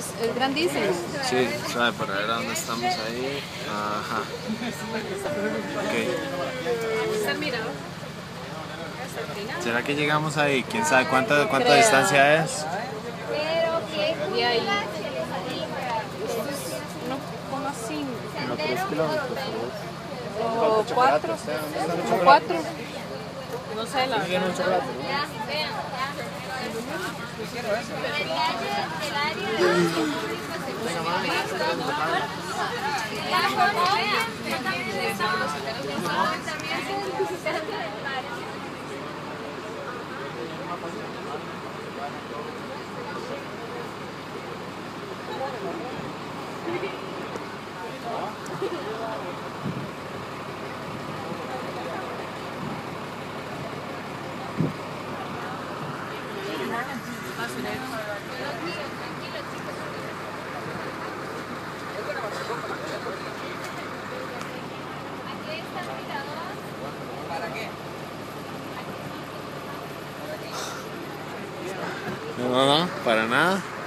es grandísimo. Sí, sabe, para ver a dónde estamos ahí. Ajá. Ok. Está el mirador. Hasta el final. ¿Será que llegamos ahí? ¿Quién sabe cuánta Creo. distancia es? Y ahí. Esto es 1,5. Como 3 kilómetros. O 4. O 4. No sé, la verdad. No, no, no, para nada.